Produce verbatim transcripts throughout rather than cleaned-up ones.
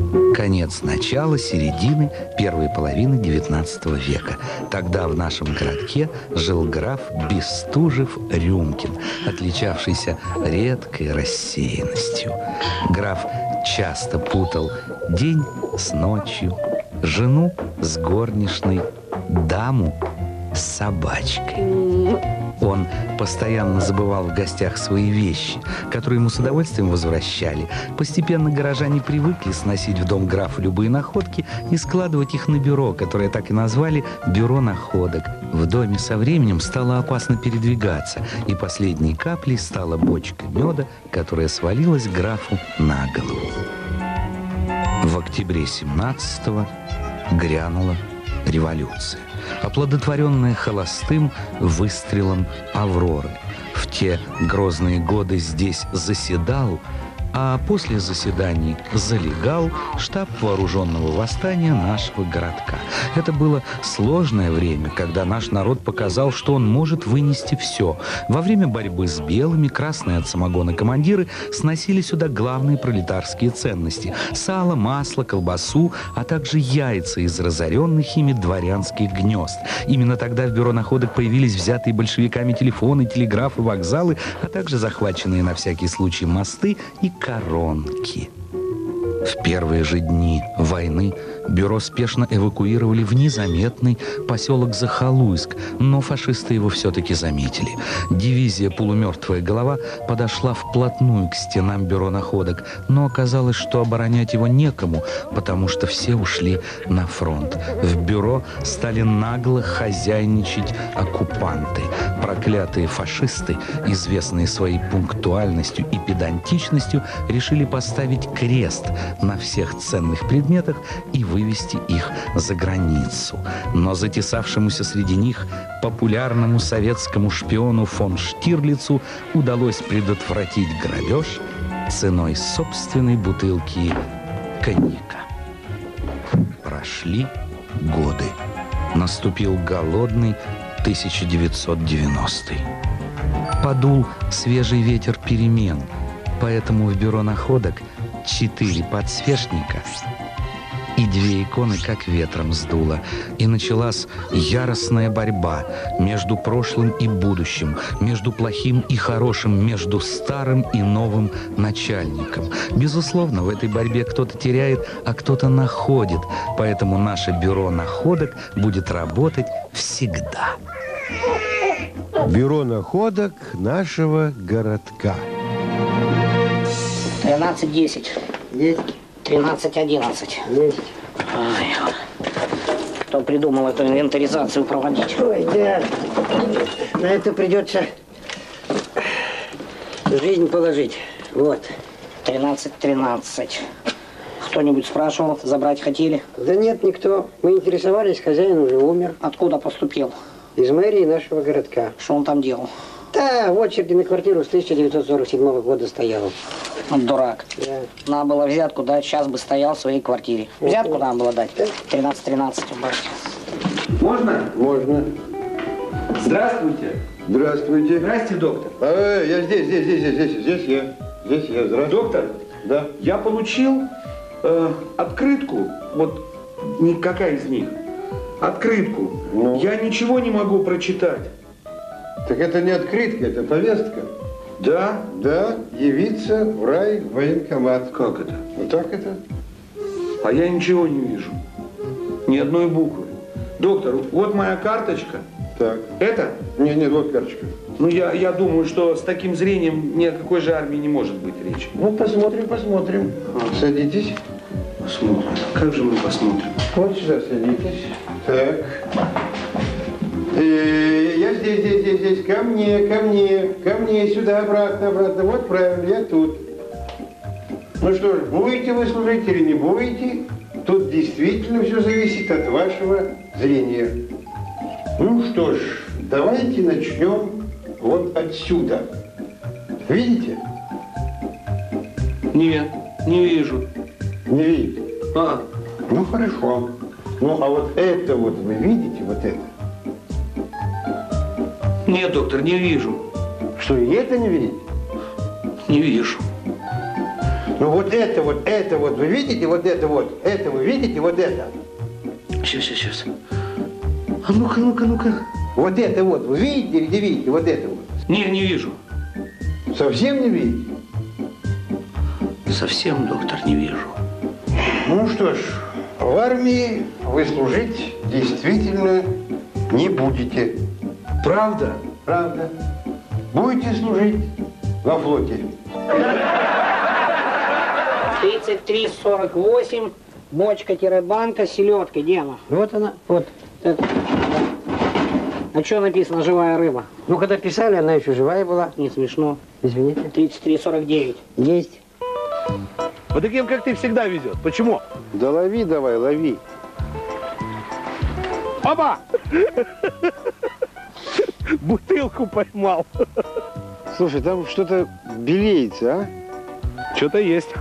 Конец начала, середины, первой половины девятнадцатого века. Тогда в нашем городке жил граф Бестужев-Рюмкин, отличавшийся редкой рассеянностью. Граф часто путал день с ночью, жену с горничной, даму с собачкой. Он постоянно забывал в гостях свои вещи, которые ему с удовольствием возвращали. Постепенно горожане привыкли сносить в дом графа любые находки и складывать их на бюро, которое так и назвали «бюро находок». В доме со временем стало опасно передвигаться, и последней каплей стала бочка меда, которая свалилась графу на голову. В октябре семнадцатого грянула революция, оплодотворенная холостым выстрелом Авроры. В те грозные годы здесь заседал, а после заседаний залегал штаб вооруженного восстания нашего городка. Это было сложное время, когда наш народ показал, что он может вынести все. Во время борьбы с белыми красные от самогона командиры сносили сюда главные пролетарские ценности – сало, масло, колбасу, а также яйца из разоренных ими дворянских гнезд. Именно тогда в бюро находок появились взятые большевиками телефоны, телеграфы, вокзалы, а также захваченные на всякий случай мосты и коронки. В первые же дни войны бюро спешно эвакуировали в незаметный поселок Захалуйск, но фашисты его все-таки заметили. Дивизия «Полумертвая голова» подошла вплотную к стенам бюро находок, но оказалось, что оборонять его некому, потому что все ушли на фронт. В бюро стали нагло хозяйничать оккупанты. Проклятые фашисты, известные своей пунктуальностью и педантичностью, решили поставить крест на всех ценных предметах и вывести их за границу. Но затесавшемуся среди них популярному советскому шпиону фон Штирлицу удалось предотвратить грабеж ценой собственной бутылки коньяка. Прошли годы. Наступил голодный тысяча девятьсот девяностый. Подул свежий ветер перемен, поэтому в бюро находок четыре подсвечника и две иконы как ветром сдуло. И началась яростная борьба между прошлым и будущим, между плохим и хорошим, между старым и новым начальником. Безусловно, в этой борьбе кто-то теряет, а кто-то находит. Поэтому наше бюро находок будет работать всегда. Бюро находок нашего городка. тринадцать десять. Есть. тринадцать одиннадцать. Есть. Ай, кто придумал эту инвентаризацию проводить? Ой, да. На это придется жизнь положить. Вот. тринадцать тринадцать. Кто-нибудь спрашивал, забрать хотели? Да нет, никто. Мы интересовались, хозяин уже умер. Откуда поступил? Из мэрии нашего городка. Что он там делал? Да, в очереди на квартиру с тысяча девятьсот сорок седьмого года стоял. Он дурак. Да. Надо было взятку дать, сейчас бы стоял в своей квартире. Взятку надо было дать. тринадцать тринадцать убавьте. Можно? Можно. Здравствуйте. Здравствуйте. Здрасте, доктор. А, я здесь, здесь, здесь, здесь, здесь, здесь я. Здесь я, здравствуйте. Доктор, Да. я получил э, открытку, вот никакая из них, открытку. Ну? Я ничего не могу прочитать. Так это не открытка, это повестка. Да? Да, явиться в рай военкомат. Как это? Вот так это. А я ничего не вижу. Ни одной буквы. Доктор, вот моя карточка. Так. Это? Нет, нет, вот карточка. Ну, я, я думаю, что с таким зрением ни о какой же армии не может быть речи. Ну, посмотрим, посмотрим. А. Садитесь. Посмотрим. Как же мы посмотрим? Вот сюда садитесь. Так. Э, я здесь, здесь, здесь, здесь. Ко мне, ко мне, ко мне, сюда, обратно, обратно. Вот правильно, я тут. Ну что ж, будете вы служить или не будете? Тут действительно все зависит от вашего зрения. Ну что ж, давайте начнем вот отсюда. Видите? Нет, не вижу. Не видите? А, Ну хорошо. Ну а вот это вот вы видите, вот это? нет, доктор, не вижу. Что, и это не видите? Не вижу. Ну вот это вот, это вот, вы видите, вот это вот, это вы видите, вот это. Сейчас, сейчас, сейчас. А ну-ка, ну-ка, ну-ка. Вот это вот, вы видите или не видите, вот это вот. Не, не вижу. Совсем не видите? Совсем, доктор, не вижу. Ну что ж, в армии вы служить действительно не будете. Правда? Правда. Будете служить во флоте. тридцать три сорок восемь, бочка-банка, селедка, где она? Вот она, вот. Так. А что написано «живая рыба»? Ну, когда писали, она еще живая была. Не смешно. Извините. тридцать три сорок девять. Есть. Вот таким, как ты, всегда везет. Почему? Да лови давай, лови. Опа! Бутылку поймал. Слушай, там что-то белеется, а? Что-то есть.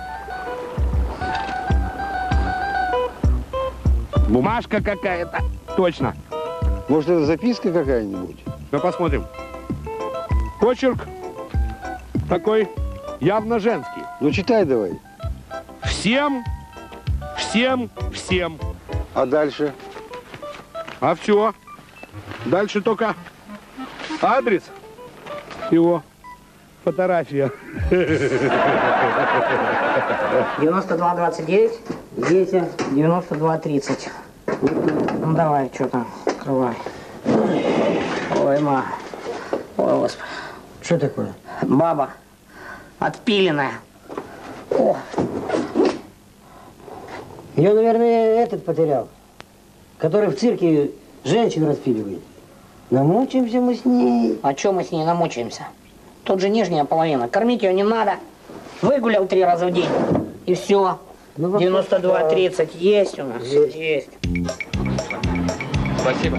Бумажка какая-то. Точно. Может, это записка какая-нибудь? Ну, посмотрим. Почерк такой явно женский. Ну, читай давай. Всем, всем, всем. А дальше? А все. Дальше только адрес, его фотография. девяносто два двадцать девять, дети, девяносто два тридцать. Ну давай, что там, открывай. Ой, ма. Ой, господи. Что такое? Баба. Отпиленная. О. Ее, наверное, этот потерял, который в цирке женщин распиливает. Намучаемся мы с ней. А что мы с ней намучаемся? Тут же нижняя половина. Кормить ее не надо. Выгулял три раза в день. И все. Ну, девяносто два тридцать есть у нас. Есть. Есть. Спасибо.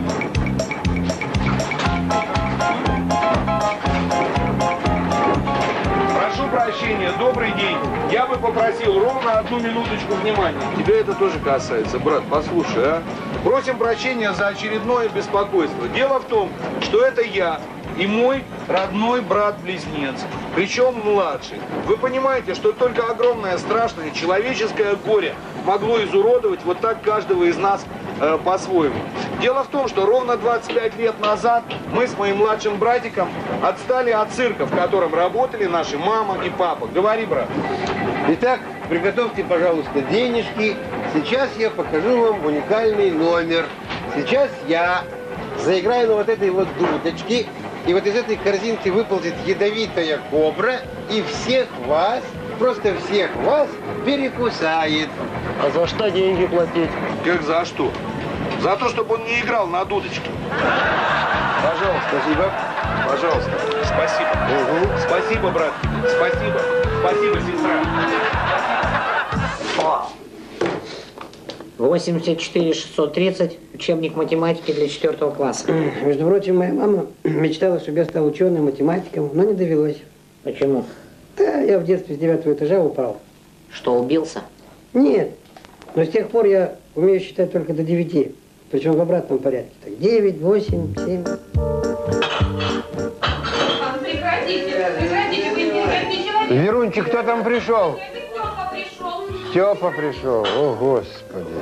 Прошу прощения, добрый день. Я бы попросил ровно одну минуточку внимания. Тебя это тоже касается, брат, послушай, а. Просим прощения за очередное беспокойство. Дело в том, что это я и мой родной брат-близнец, причем младший. Вы понимаете, что только огромное, страшное человеческое горе могло изуродовать вот так каждого из нас э, по-своему. Дело в том, что ровно двадцать пять лет назад мы с моим младшим братиком отстали от цирка, в котором работали наши мама и папа. Говори, брат. Итак, приготовьте, пожалуйста, денежки. Сейчас я покажу вам уникальный номер. Сейчас я заиграю на вот этой вот дудочке, и вот из этой корзинки выползет ядовитая кобра, и всех вас, просто всех вас перекусает. А за что деньги платить? Как за что? За то, чтобы он не играл на дудочке. Пожалуйста. Спасибо. Пожалуйста. Спасибо. Угу. Спасибо, брат. Спасибо. Спасибо, сестра. восемьдесят четыре шестьсот тридцать. Учебник математики для четвертого класса. Между прочим, моя мама мечтала, чтобы я стал ученым, математиком, но не довелось. Почему? Да, я в детстве с девятого этажа упал. Что, убился? Нет, но с тех пор я умею считать только до девяти. Причем в обратном порядке. Так, девять, восемь, семь. Прекратите, прекратите, вы интересный человек. Верунчик, кто там пришел? Это Степа пришел. Степа пришел. О, Господи.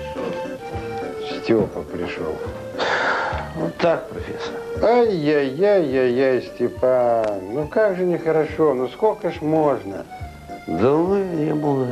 Степа пришел. Вот так, профессор. Ай-яй-яй-яй-яй, Степан. Ну как же нехорошо, ну сколько ж можно? Да ну не было.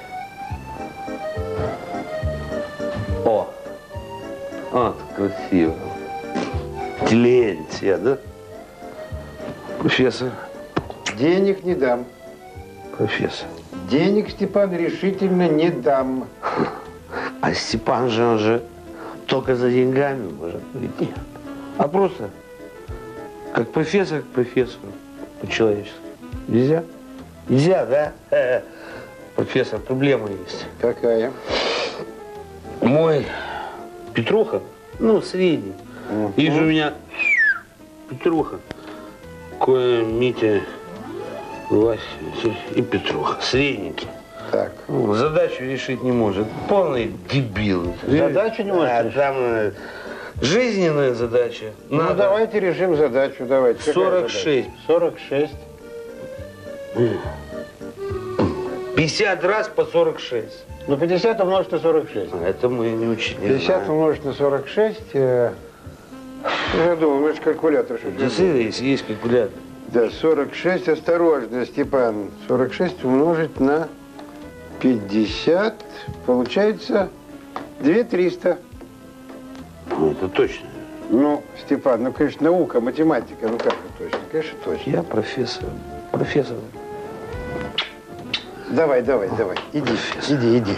О, вот красиво. Клеенция, да? Профессор. Денег не дам. Профессор. Денег, Степан, решительно не дам. А Степан же, он же только за деньгами может прийти. А просто как профессор к профессору по-человечески. Нельзя? Нельзя, да? Э-э. Профессор, проблема есть. Какая? Мой Петруха, ну, средний. Угу. И же у меня Петруха, кое Митя, Вася и Петруха. Средненький. Так. Ну, задачу решить не может. Полный дебил. Задачу не может А, решить? там э, жизненная задача. Ну, Надо. давайте решим задачу, давайте. Какая сорок задача? шесть. сорок шесть. пятьдесят раз по сорок шесть. Ну, пятьдесят умножить на сорок шесть. А это мы не учили. пятьдесят умножить на сорок шесть. Э, я думал, мы же калькулятор. Действительно, если есть калькулятор. Да, сорок шесть, осторожно, Степан. сорок шесть умножить на пятьдесят, получается две тысячи триста. Ну, это точно. Ну, Степан, ну, конечно, наука, математика, ну как же точно? Конечно, точно. Я профессор. Профессор. Давай, давай, давай, иди, иди, иди.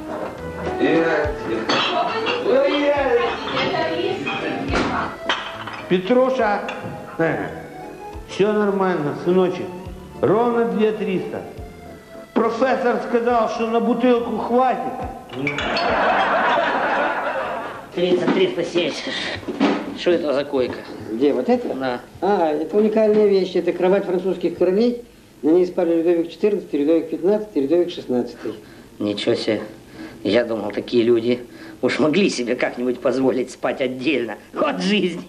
Петруша, все нормально, сыночек. Ровно две триста. Профессор сказал, что на бутылку хватит. тридцать триста семьдесят. Что это за койка? Где, вот это? Да. А, это уникальная вещь. Это кровать французских королей. На ней спали Людовик четырнадцатый, Людовик пятнадцатый, Людовик шестнадцатый. Ничего себе. Я думал, такие люди уж могли себе как-нибудь позволить спать отдельно. Вот жизнь.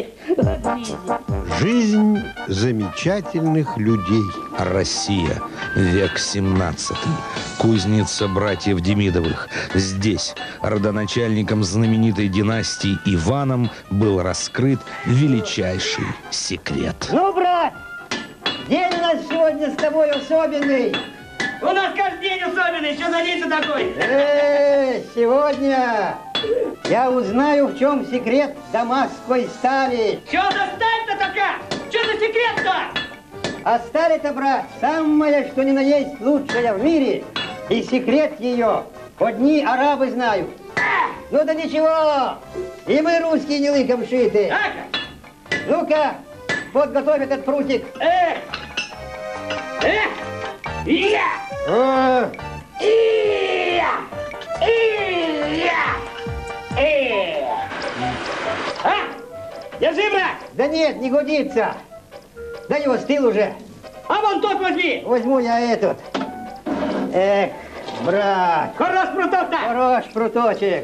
Жизнь замечательных людей. Россия, век семнадцатый. Кузница братьев Демидовых. Здесь родоначальником знаменитой династии Иваном был раскрыт величайший секрет. Ну, брат, день у нас сегодня с тобой особенный. У нас каждый день особенный. Что за день такой? Э, сегодня я узнаю, в чем секрет дамасской стали. Что за сталь-то такая? Что за секрет-то? А сталь-то, брат, самая, что ни на есть, лучшая в мире. И секрет ее одни арабы знают. Ну да ничего, и мы, русские, не лыком шиты. Ну-ка, подготовь этот прутик. Эх! Эх! Я! О, Ия! Ия! Ия! А? Держи, брат! да нет, не годится. Да его стыл уже. А вон тот возьми! Возьму я этот. Эх, брат. Хорош пруток-то! Хорош пруточек.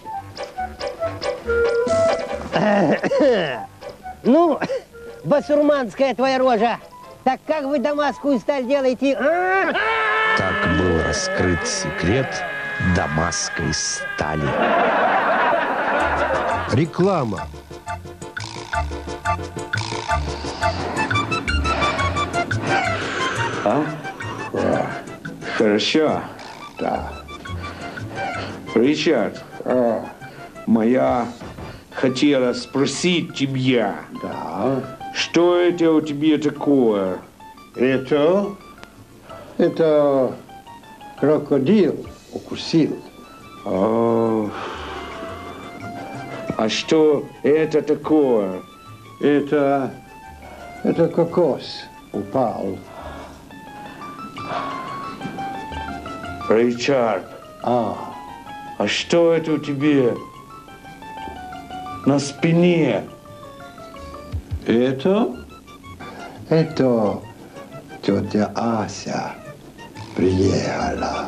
Ну, басурманская твоя рожа. Так как вы дамасскую сталь делаете? А? Так был раскрыт секрет дамасской стали. Реклама. А? Да. Хорошо. Да. Ричард, а, моя хотела спросить тебя. Да. Что это у тебя такое? Это, это крокодил укусил. А, а что это такое? Это, это кокос упал. Ричард, А, а что это у тебя на спине? это, это тетя Ася приехала.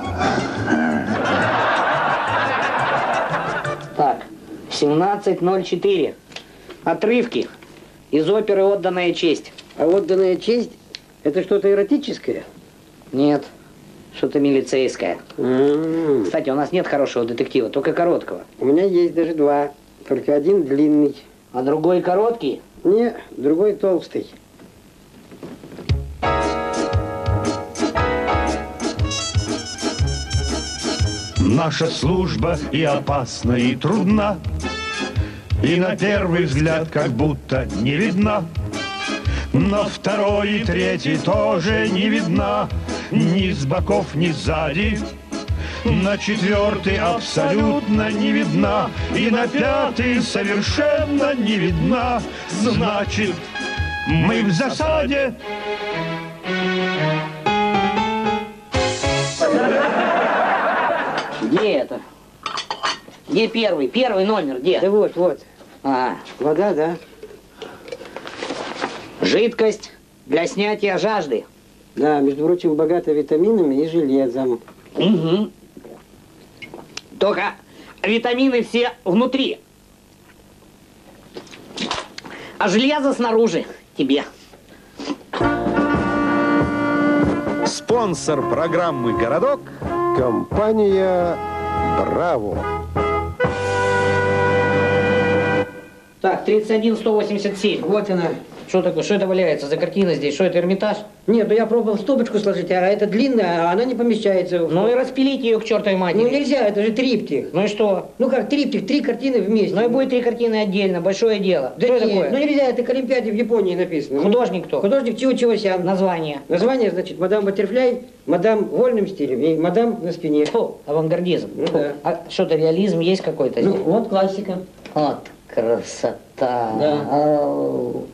Так, семнадцать ноль четыре. Отрывки из оперы «Отданная честь». А отданная честь, это что-то эротическое? Нет, что-то милицейское. М-м. Кстати, у нас нет хорошего детектива, только короткого. У меня есть даже два, только один длинный. А другой короткий? Не, другой толстый. Наша служба и опасна, и трудна, и на первый взгляд как будто не видна. На второй и третий тоже не видна, ни с боков, ни сзади. На четвертый абсолютно не видна, и на пятый совершенно не видна. Значит, мы в засаде. Где это? Где первый? Первый номер, где? Да вот, вот. А, Вода, да? жидкость для снятия жажды. Да, между прочим, богата витаминами и железом. Угу. Только витамины все внутри. А железо снаружи тебе. С Спонсор программы «Городок» — компания «Браво». Так, тридцать один сто восемьдесят семь. Вот она. Что такое? Что это валяется за картина здесь? Что это, Эрмитаж? Нет, ну я пробовал стопочку сложить, а это длинная, а она не помещается. Ну и распилите ее к чертовой матери. Ну нельзя, это же триптих. Ну и что? Ну как триптих, три картины вместе. Ну и будет три картины отдельно, большое дело. Да что нет, такое? ну нельзя, это к Олимпиаде в Японии написано. Художник кто? Художник Чио Чиосян. Название. Название, значит, мадам Баттерфляй, мадам вольным стилем и мадам на спине. Фу, авангардизм. Ну, Фу. да. А что-то реализм есть какой-то? Ну, здесь? вот классика. Вот красота. Да. Ау.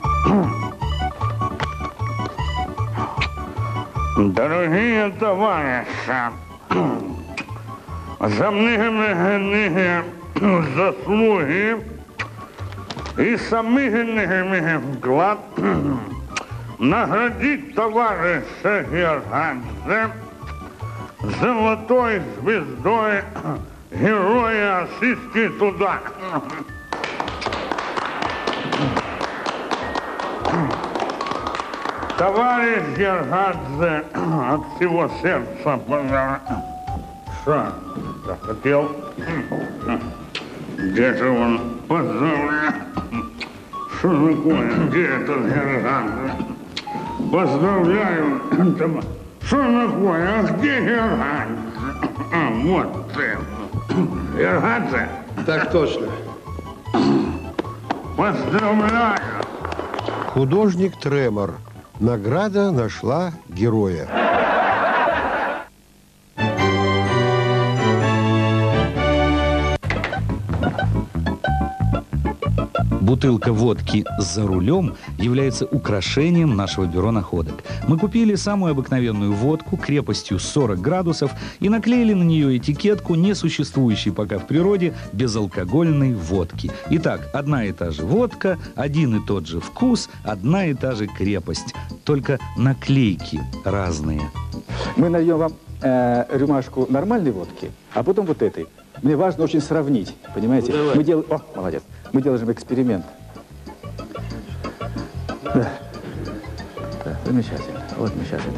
Дорогие товарищи, за многие заслуги и самый вклад наградить товарища Георгадзе золотой звездой Героя Российского труда. Товарищ Георгадзе, от всего сердца поздравляю. Что я хотел? Где же он? Поздравляю. Что такое? Где этот Георгадзе? Поздравляю. Что такое? А где Георгадзе? А, вот ты. Георгадзе? Так точно. Поздравляю. Художник Тремор. Награда нашла героя. Бутылка водки «За рулем» является украшением нашего бюро находок. Мы купили самую обыкновенную водку крепостью сорок градусов и наклеили на нее этикетку, несуществующей пока в природе, безалкогольной водки. Итак, одна и та же водка, один и тот же вкус, одна и та же крепость. Только наклейки разные. Мы нальем вам э, рюмашку нормальной водки, а потом вот этой. Мне важно очень сравнить, понимаете? Ну, мы делаем... О, молодец. Мы делаем эксперимент. Да. Да, замечательно. Вот мы сейчас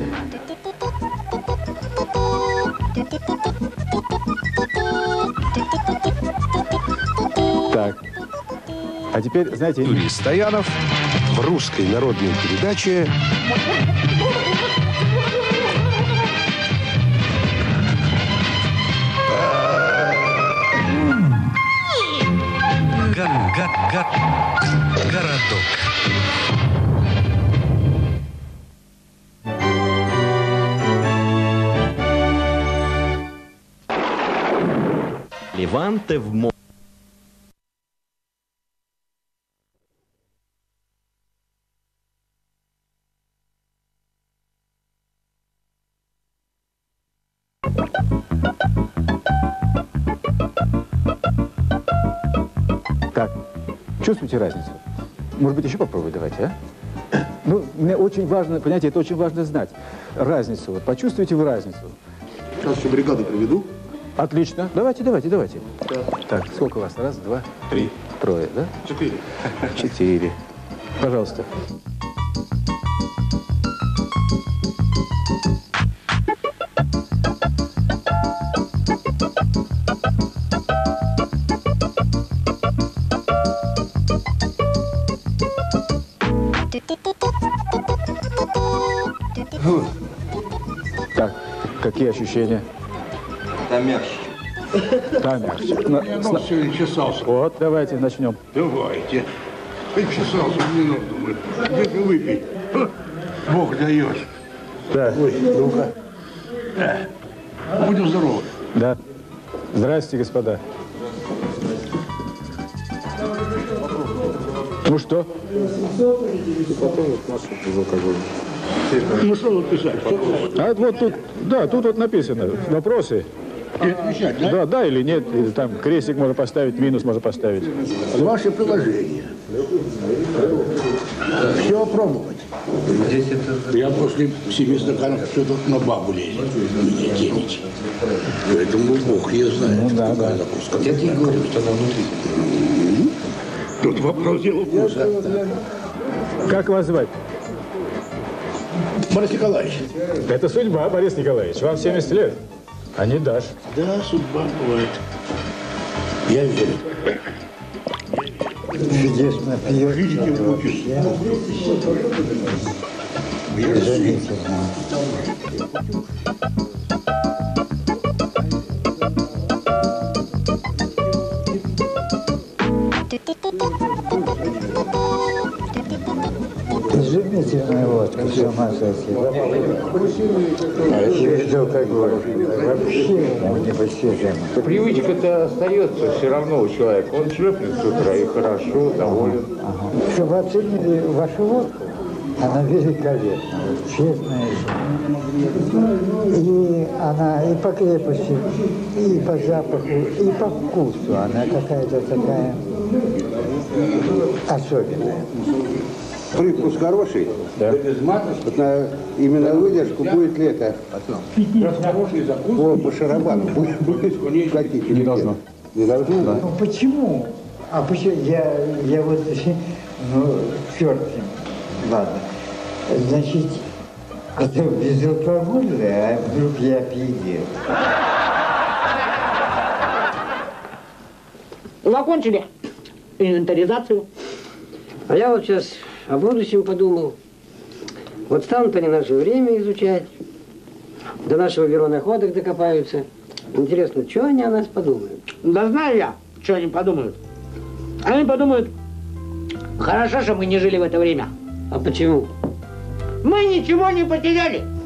это... Так. А теперь, знаете... Юрий Стоянов в русской народной передаче «Городок». Леванте в море. Так, чувствуете разницу? Может быть, еще попробовать давайте, а? Ну, мне очень важно, понимаете, это очень важно знать. Разницу, вот, почувствуйте вы разницу. Сейчас еще бригаду приведу. Отлично. Давайте, давайте, давайте. Так, сколько у вас? Раз, два, три. Трое, да? Четыре. Четыре. Пожалуйста. Так, какие ощущения? Там мягче. Там мягче. Я нос сегодня чесался. Вот, давайте начнем. Давайте. Ты чесался, не надо, думаю. Где ты выпей? Бог дает. Да. Ой, ну-ка. Будем здоровы. Да. Здравствуйте, господа. Ну что? Ну что тут писать? А вот тут, да, тут вот написано, вопросы. И отвечать, да? Да, да или нет, или там крестик можно поставить, минус можно поставить. Ваше приложение. Все пробовать. Я после семи стаканов что-то на бабу лезет. Меня денете. Поэтому Бог, я знаю. Ну да, да. Я тебе говорю, что она внутри. Тут вопрос дела вкуса. Как вас звать? Борис Николаевич. Это судьба, Борис Николаевич. Вам семьдесят лет, а не дашь. Да, судьба бывает. Я верю. Чудесно пьет. Видите, выпьешь. Замечательно. Изумительная водка, с ума сойти. Безалкоголь. Вообще непостижимо. Привычка-то остается все равно у человека. Он шлепнет с утра и хорошо, доволен. Ага. Чтобы оценили вашу водку, она великолепна, вот, честная. И она и по крепости, и по запаху, и по вкусу. Она какая-то такая особенная. Привкус хороший. Да. Вот на, именно выдержку будет лето. Хороший закус. По, по шарабану. Будет, будет катить. Не должно. Не должно? Да. Ну почему? А почему? Я, я вот, ну, черт с ним. Ладно. Значит, это безалкогольное, а вдруг я опьянел. Закончили инвентаризацию. А я вот сейчас о будущем подумал. Вот станут они наше время изучать, до нашего веронаходок докопаются. Интересно, что они о нас подумают? Да знаю я, что они подумают. Они подумают, хорошо, что мы не жили в это время. А почему? Мы ничего не потеряли.